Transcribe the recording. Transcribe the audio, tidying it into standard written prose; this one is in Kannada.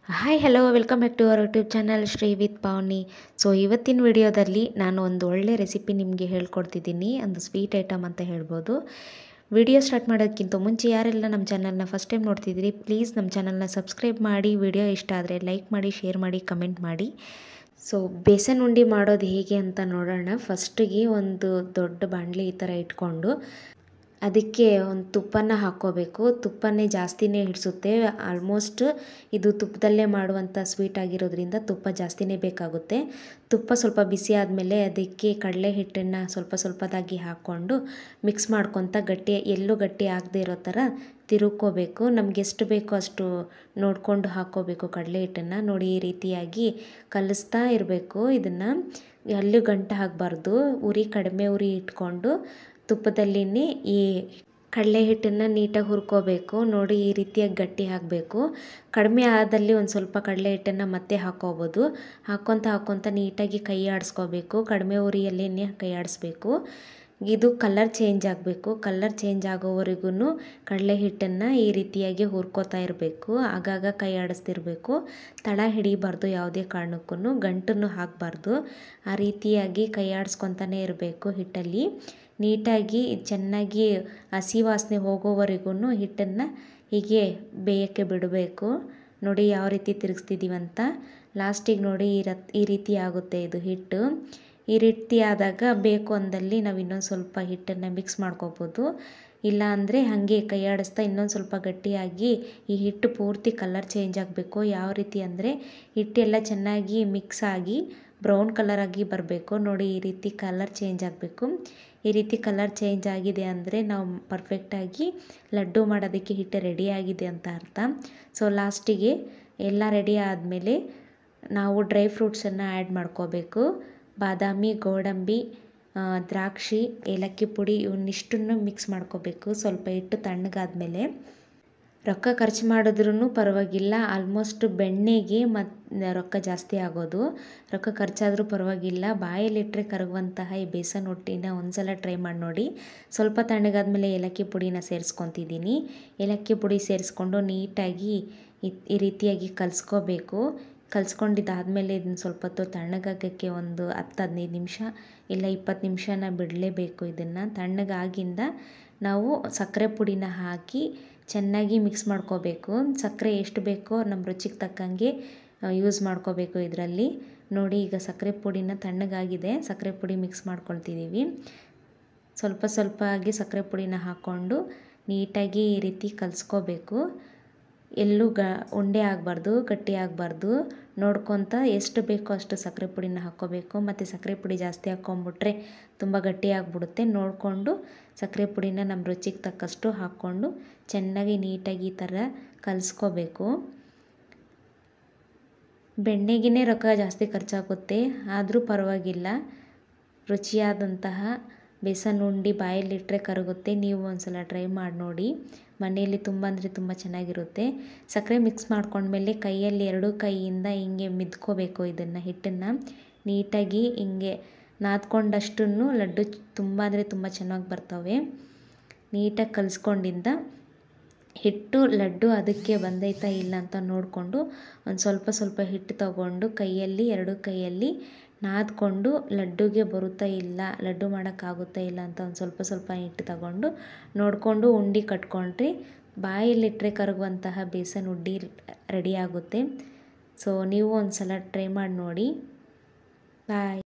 Hi hello welcome back to our YouTube channel Shri with Pavani. So ಇವತ್ತಿನ ವಿಡಿಯೋದಲ್ಲಿ ನಾನು ಒಂದು ಒಳ್ಳೆ ರೆಸಿಪಿ ನಿಮಗೆ ಹೇಳ್ಕೊಡ್ತಿದ್ದೀನಿ. ಒಂದು ಸ್ವೀಟ್ ಐಟಮ್ ಅಂತ ಹೇಳ್ಬೋದು. ವಿಡಿಯೋ ಸ್ಟಾರ್ಟ್ ಮಾಡೋದಕ್ಕಿಂತ ಮುಂಚೆ ಯಾರೆಲ್ಲ ನಮ್ಮ ಚಾನಲ್ನ ಫಸ್ಟ್ ಟೈಮ್ ನೋಡ್ತಿದ್ದೀರಿ, ಪ್ಲೀಸ್ ನಮ್ಮ ಚಾನಲ್ನ ಸಬ್ಸ್ಕ್ರೈಬ್ ಮಾಡಿ. ವಿಡಿಯೋ ಇಷ್ಟ ಆದರೆ ಲೈಕ್ ಮಾಡಿ, ಶೇರ್ ಮಾಡಿ, ಕಮೆಂಟ್ ಮಾಡಿ. ಸೊ ಬೇಸನ್ ಉಂಡೆ ಮಾಡೋದು ಹೇಗೆ ಅಂತ ನೋಡೋಣ. ಫಸ್ಟಿಗೆ ಒಂದು ದೊಡ್ಡ ಬಾಣಲಿ ಈ ಥರ ಇಟ್ಕೊಂಡು ಅದಕ್ಕೆ ಒಂದು ತುಪ್ಪನ ಹಾಕ್ಕೋಬೇಕು. ತುಪ್ಪನೇ ಜಾಸ್ತಿನೇ ಹಿಡಿಸುತ್ತೆ. ಆಲ್ಮೋಸ್ಟ್ ಇದು ತುಪ್ಪದಲ್ಲೇ ಮಾಡುವಂಥ ಸ್ವೀಟ್ ಆಗಿರೋದ್ರಿಂದ ತುಪ್ಪ ಜಾಸ್ತಿನೇ ಬೇಕಾಗುತ್ತೆ. ತುಪ್ಪ ಸ್ವಲ್ಪ ಬಿಸಿ ಆದಮೇಲೆ ಅದಕ್ಕೆ ಕಡಲೆ ಹಿಟ್ಟನ್ನು ಸ್ವಲ್ಪದಾಗಿ ಹಾಕ್ಕೊಂಡು ಮಿಕ್ಸ್ ಮಾಡ್ಕೊತ ಎಲ್ಲೂ ಗಟ್ಟಿ ಆಗದೆ ಇರೋ ಥರ ತಿರುಗ್ಕೋಬೇಕು. ನಮ್ಗೆ ಎಷ್ಟು ಬೇಕೋ ಅಷ್ಟು ನೋಡಿಕೊಂಡು ಹಾಕ್ಕೋಬೇಕು ಕಡಲೆ ಹಿಟ್ಟನ್ನು. ನೋಡಿ, ಈ ರೀತಿಯಾಗಿ ಕಲಿಸ್ತಾ ಇರಬೇಕು. ಇದನ್ನು ಎಲ್ಲೂ ಗಂಟು ಹಾಕಬಾರ್ದು. ಕಡಿಮೆ ಉರಿ ಇಟ್ಕೊಂಡು ತುಪ್ಪದಲ್ಲಿನೇ ಈ ಕಡಲೆ ಹಿಟ್ಟನ್ನು ನೀಟಾಗಿ ಹುರ್ಕೋಬೇಕು. ನೋಡಿ, ಈ ರೀತಿಯಾಗಿ ಗಟ್ಟಿ ಹಾಕಬೇಕು. ಕಡಿಮೆ ಆದಲ್ಲಿ ಒಂದು ಸ್ವಲ್ಪ ಕಡಲೆ ಹಿಟ್ಟನ್ನು ಮತ್ತೆ ಹಾಕ್ಕೋಬೋದು. ಹಾಕ್ಕೊತ ನೀಟಾಗಿ ಕೈ ಆಡಿಸ್ಕೋಬೇಕು. ಕಡಿಮೆ ಉರಿಯಲ್ಲೇ ಕೈ ಆಡಿಸ್ಬೇಕು. ಇದು ಕಲರ್ ಚೇಂಜ್ ಆಗಬೇಕು. ಕಲರ್ ಚೇಂಜ್ ಆಗೋವರೆಗೂ ಕಡಲೆ ಹಿಟ್ಟನ್ನು ಈ ರೀತಿಯಾಗಿ ಹುರ್ಕೋತಾ ಇರಬೇಕು. ಆಗಾಗ ಕೈ ಆಡಿಸ್ತಿರ್ಬೇಕು. ತಳ ಹಿಡಿಬಾರ್ದು, ಯಾವುದೇ ಕಾರಣಕ್ಕೂ ಗಂಟನ್ನು ಹಾಕಬಾರ್ದು. ಆ ರೀತಿಯಾಗಿ ಕೈ ಆಡಿಸ್ಕೊತಾನೆ ಇರಬೇಕು. ಹಿಟ್ಟಲ್ಲಿ ನೀಟಾಗಿ ಚೆನ್ನಾಗಿ ಹಸಿ ವಾಸನೆ ಹೋಗೋವರೆಗೂ ಹಿಟ್ಟನ್ನು ಹೀಗೆ ಬೇಯೋಕ್ಕೆ ಬಿಡಬೇಕು. ನೋಡಿ ಯಾವ ರೀತಿ ತಿರುಗಿಸ್ತಿದ್ದೀವಂತ. ಲಾಸ್ಟಿಗೆ ನೋಡಿ ಈ ರೀತಿ ಆಗುತ್ತೆ ಇದು ಹಿಟ್ಟು. ಈ ರೀತಿ ಆದಾಗ ಬೇಕು ಅಂದಲ್ಲಿ ನಾವು ಇನ್ನೊಂದು ಸ್ವಲ್ಪ ಹಿಟ್ಟನ್ನು ಮಿಕ್ಸ್ ಮಾಡ್ಕೋಬೋದು. ಇಲ್ಲ ಅಂದರೆ ಹಾಗೆ ಕೈ ಆಡಿಸ್ತಾ ಇನ್ನೊಂದು ಸ್ವಲ್ಪ ಗಟ್ಟಿಯಾಗಿ ಈ ಹಿಟ್ಟು ಪೂರ್ತಿ ಕಲರ್ ಚೇಂಜ್ ಆಗಬೇಕು. ಯಾವ ರೀತಿ ಅಂದರೆ ಹಿಟ್ಟೆಲ್ಲ ಚೆನ್ನಾಗಿ ಮಿಕ್ಸ್ ಆಗಿ ಬ್ರೌನ್ ಕಲರ್ ಆಗಿ ಬರಬೇಕು. ನೋಡಿ, ಈ ರೀತಿ ಕಲರ್ ಚೇಂಜ್ ಆಗಬೇಕು. ಈ ರೀತಿ ಕಲರ್ ಚೇಂಜ್ ಆಗಿದೆ ಅಂದರೆ ನಾವು ಪರ್ಫೆಕ್ಟಾಗಿ ಲಡ್ಡು ಮಾಡೋದಕ್ಕೆ ಹಿಟ್ಟು ರೆಡಿ ಆಗಿದೆ ಅಂತ ಅರ್ಥ. ಸೊ ಲಾಸ್ಟಿಗೆ ಎಲ್ಲ ರೆಡಿ ಆದಮೇಲೆ ನಾವು ಡ್ರೈ ಫ್ರೂಟ್ಸನ್ನು ಆ್ಯಡ್ ಮಾಡ್ಕೋಬೇಕು. ಬಾದಾಮಿ, ಗೋಡಂಬಿ, ದ್ರಾಕ್ಷಿ, ಏಲಕ್ಕಿ ಪುಡಿ ಇವನ್ನಿಷ್ಟನ್ನು ಮಿಕ್ಸ್ ಮಾಡ್ಕೋಬೇಕು. ಸ್ವಲ್ಪ ಹಿಟ್ಟು ತಣ್ಣಗಾದ್ಮೇಲೆ ರೊಕ್ಕ ಖರ್ಚು ಮಾಡಿದ್ರೂ ಪರವಾಗಿಲ್ಲ. ಆಲ್ಮೋಸ್ಟ್ ಬೆಣ್ಣೆಗೆ ರೊಕ್ಕ ಜಾಸ್ತಿ ಆಗೋದು. ರೊಕ್ಕ ಖರ್ಚಾದರೂ ಪರವಾಗಿಲ್ಲ. ಬಾಯಲ್ಲಿಟ್ಟರೆ ಕರಗುವಂತಹ ಈ ಬೇಸನ್ ರೊಟ್ಟಿನ ಒಂದ್ಸಲ ಟ್ರೈ ಮಾಡಿ ನೋಡಿ. ಸ್ವಲ್ಪ ತಣ್ಣಗಾದ್ಮೇಲೆ ಏಲಕ್ಕಿ ಪುಡಿನ ಸೇರಿಸ್ಕೊತಿದ್ದೀನಿ. ಏಲಕ್ಕಿ ಪುಡಿ ಸೇರಿಸ್ಕೊಂಡು ನೀಟಾಗಿ ಈ ರೀತಿಯಾಗಿ ಕಲಿಸ್ಕೋಬೇಕು. ಕಲಿಸ್ಕೊಂಡಿದ್ದಾದಮೇಲೆ ಇದನ್ನು ಸ್ವಲ್ಪ ಹೊತ್ತು ತಣ್ಣಗಾಗೋಕ್ಕೆ ಒಂದು 10-15 ನಿಮಿಷ ಇಲ್ಲ 20 ನಿಮಿಷನ ಬಿಡಲೇಬೇಕು. ಇದನ್ನು ತಣ್ಣಗಾಗಿಂದ ನಾವು ಸಕ್ಕರೆ ಪುಡಿನ ಹಾಕಿ ಚೆನ್ನಾಗಿ ಮಿಕ್ಸ್ ಮಾಡ್ಕೋಬೇಕು. ಸಕ್ಕರೆ ಎಷ್ಟು ಬೇಕೋ ನಮ್ಮ ರುಚಿಗೆ ತಕ್ಕಂಗೆ ಯೂಸ್ ಮಾಡ್ಕೋಬೇಕು ಇದರಲ್ಲಿ. ನೋಡಿ, ಈಗ ಸಕ್ಕರೆ ಪುಡಿನ ತಣ್ಣಗಾಗಿದೆ. ಸಕ್ಕರೆ ಪುಡಿ ಮಿಕ್ಸ್ ಮಾಡ್ಕೊಳ್ತಿದ್ದೀವಿ. ಸ್ವಲ್ಪ ಆಗಿ ಸಕ್ಕರೆ ಪುಡಿನ ಹಾಕ್ಕೊಂಡು ನೀಟಾಗಿ ಈ ರೀತಿ ಕಲಿಸ್ಕೋಬೇಕು. ಎಲ್ಲೂ ಉಂಡೆ ಆಗಬಾರ್ದು, ಗಟ್ಟಿ ಆಗಬಾರ್ದು. ನೋಡ್ಕೊತ ಎಷ್ಟು ಬೇಕೋ ಅಷ್ಟು ಸಕ್ಕರೆ ಪುಡಿನ ಹಾಕ್ಕೋಬೇಕು. ಮತ್ತು ಸಕ್ಕರೆ ಪುಡಿ ಜಾಸ್ತಿ ಹಾಕ್ಕೊಂಬಿಟ್ರೆ ತುಂಬ ಗಟ್ಟಿ ಆಗಿಬಿಡುತ್ತೆ. ನೋಡಿಕೊಂಡು ಸಕ್ಕರೆ ಪುಡಿನ ನಮ್ಮ ರುಚಿಗೆ ತಕ್ಕಷ್ಟು ಹಾಕ್ಕೊಂಡು ಚೆನ್ನಾಗಿ ನೀಟಾಗಿ ಈ ಥರ ಕಲಿಸ್ಕೋಬೇಕು. ಬೆಣ್ಣೆಗೇ ರೊಕ್ಕ ಜಾಸ್ತಿ ಖರ್ಚಾಗುತ್ತೆ, ಆದರೂ ಪರವಾಗಿಲ್ಲ. ರುಚಿಯಾದಂತಹ ಬೇಸನ್ ಉಂಡೆ ಬಾಯಲ್ಲಿಟ್ಟರೆ ಕರಗುತ್ತೆ. ನೀವು ಒಂದ್ಸಲ ಟ್ರೈ ಮಾಡಿ ನೋಡಿ. ಮನೆಯಲ್ಲಿ ತುಂಬ ಅಂದರೆ ತುಂಬ ಚೆನ್ನಾಗಿರುತ್ತೆ. ಸಕ್ಕರೆ ಮಿಕ್ಸ್ ಮಾಡ್ಕೊಂಡ್ಮೇಲೆ ಕೈಯಲ್ಲಿ 2 ಕೈಯಿಂದ ಹಿಂಗೆ ಮಿದ್ಕೋಬೇಕು. ಇದನ್ನು ಹಿಟ್ಟನ್ನು ನೀಟಾಗಿ ಹಿಂಗೆ ನಾದ್ಕೊಂಡಷ್ಟು ಲಡ್ಡು ತುಂಬ ಅಂದರೆ ತುಂಬ ಚೆನ್ನಾಗಿ ಬರ್ತವೆ. ನೀಟಾಗಿ ಕಲಿಸ್ಕೊಂಡಿಂದ ಹಿಟ್ಟು ಲಡ್ಡು ಅದಕ್ಕೆ ಬಂದೈತಾ ಇಲ್ಲ ಅಂತ ನೋಡಿಕೊಂಡು ಒಂದು ಸ್ವಲ್ಪ ಹಿಟ್ಟು ತಗೊಂಡು ಕೈಯಲ್ಲಿ 2 ಕೈಯಲ್ಲಿ ನಾದ್ಕೊಂಡು ಲಡ್ಡುಗೆ ಬರುತ್ತಾ ಇಲ್ಲ, ಲಡ್ಡು ಮಾಡೋಕ್ಕಾಗುತ್ತಾ ಇಲ್ಲ ಅಂತ ಒಂದು ಸ್ವಲ್ಪ ಹಿಟ್ಟು ತಗೊಂಡು ನೋಡಿಕೊಂಡು ಉಂಡೆ ಕಟ್ಕೊಂಡ್ರೆ ಬಾಯಲ್ಲಿಟ್ಟರೆ ಕರಗುವಂತಹ ಬೇಸನ್ ಉಂಡೆ ರೆಡಿ ಆಗುತ್ತೆ. ಸೊ ನೀವು ಒಂದು ಸಲ ಟ್ರೈ ಮಾಡಿ ನೋಡಿ. ಬಾಯ್.